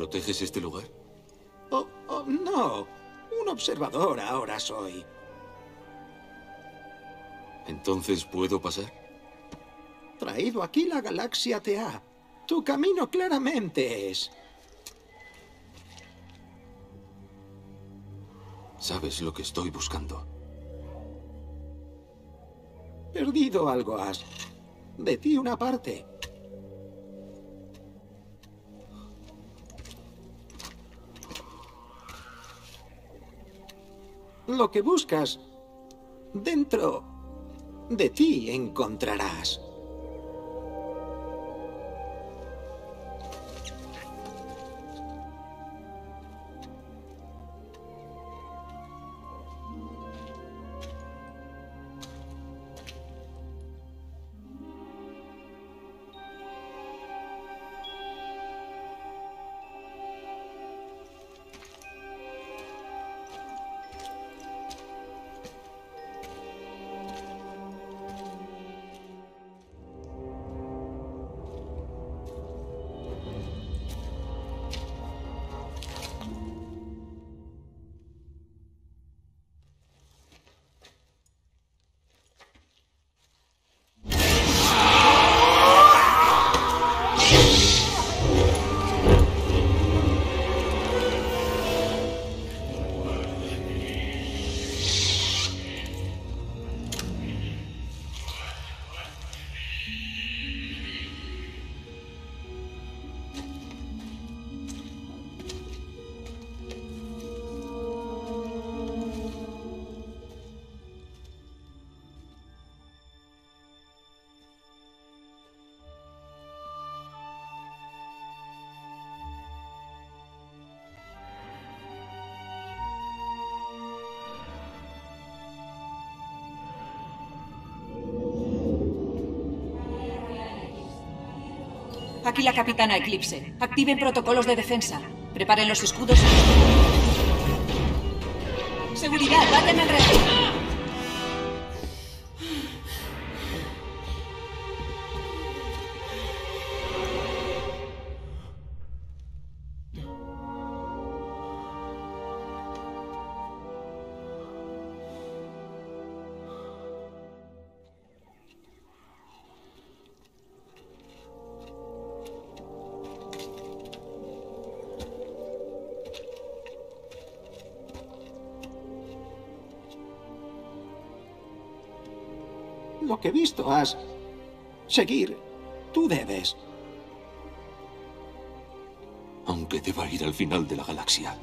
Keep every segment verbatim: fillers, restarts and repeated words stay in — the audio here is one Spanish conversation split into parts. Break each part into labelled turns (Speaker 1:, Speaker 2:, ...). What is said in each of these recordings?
Speaker 1: ¿Proteges este lugar?
Speaker 2: Oh, oh, no. Un observador ahora soy.
Speaker 1: ¿Entonces puedo pasar?
Speaker 2: Traído aquí la galaxia T A. Tu camino claramente es...
Speaker 1: Sabes lo que estoy buscando.
Speaker 2: Perdido algo has. De ti una parte. Lo que buscas, dentro de ti encontrarás.
Speaker 3: Aquí la capitana Eclipse. Activen protocolos de defensa. Preparen los escudos. Seguridad, baten en red.
Speaker 2: Lo que visto has... Seguir. Tú debes.
Speaker 1: Aunque deba ir al final de la galaxia.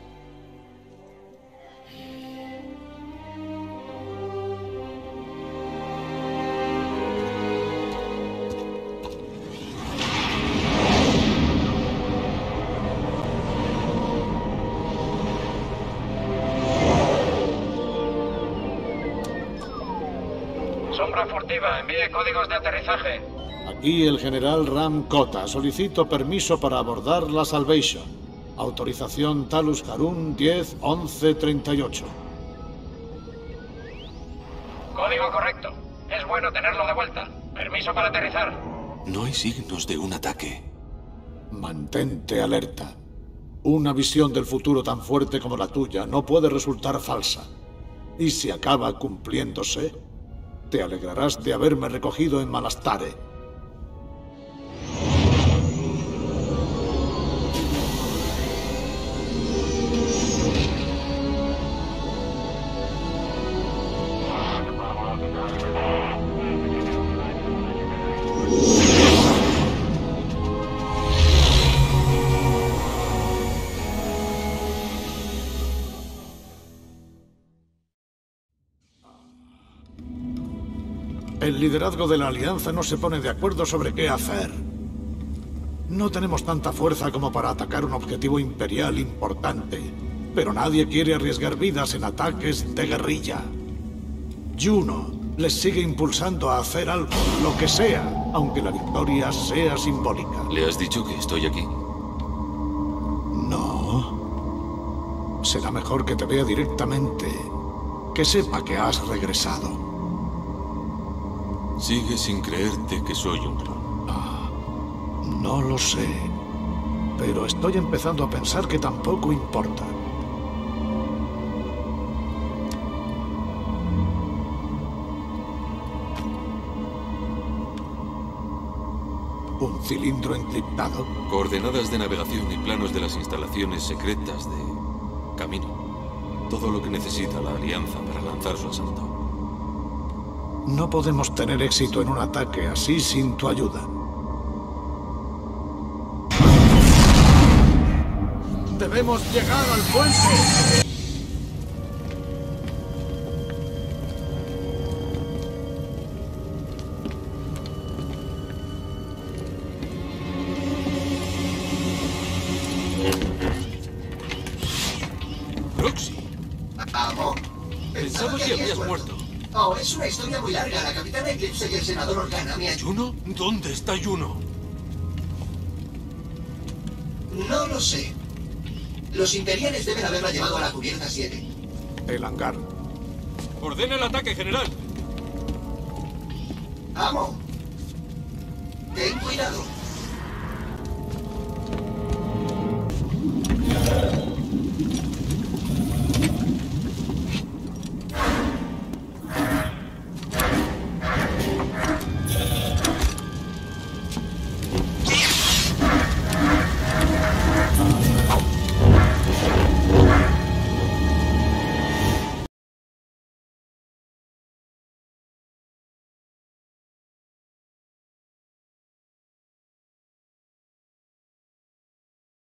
Speaker 4: Sombra furtiva, envíe códigos de aterrizaje.
Speaker 5: Aquí el general Ram Kota. Solicito permiso para abordar la Salvation. Autorización Talus Harun diez once treinta y ocho.
Speaker 4: Código correcto. Es bueno tenerlo de vuelta. Permiso para aterrizar.
Speaker 1: No hay signos de un ataque.
Speaker 5: Mantente alerta. Una visión del futuro tan fuerte como la tuya no puede resultar falsa. Y si acaba cumpliéndose, te alegrarás de haberme recogido en Malastare. El liderazgo de la Alianza no se pone de acuerdo sobre qué hacer. No tenemos tanta fuerza como para atacar un objetivo imperial importante, pero nadie quiere arriesgar vidas en ataques de guerrilla. Juno les sigue impulsando a hacer algo, lo que sea, aunque la victoria sea simbólica.
Speaker 1: ¿Le has dicho que estoy aquí?
Speaker 5: No. Será mejor que te vea directamente, que sepa que has regresado.
Speaker 1: Sigue sin creerte que soy un clon.
Speaker 5: Ah, no lo sé. pero estoy empezando a pensar que tampoco importa. ¿Un cilindro encriptado?
Speaker 1: Coordenadas de navegación y planos de las instalaciones secretas de Camino. Todo lo que necesita la Alianza para lanzar su asalto.
Speaker 5: No podemos tener éxito en un ataque así sin tu ayuda. ¡Debemos llegar al puente!
Speaker 1: ¡Roxy!
Speaker 6: Amo.
Speaker 1: Pensaba que habías muerto.
Speaker 6: Oh, es una historia muy larga. La capitana Eclipse y el senador Organa me ayudan.
Speaker 1: ¿Juno? ¿Dónde está Juno?
Speaker 6: No lo sé. Los imperiales deben haberla llevado a la cubierta siete.
Speaker 5: El hangar.
Speaker 1: ¡Ordena el ataque, general!
Speaker 6: Amo. Ten cuidado.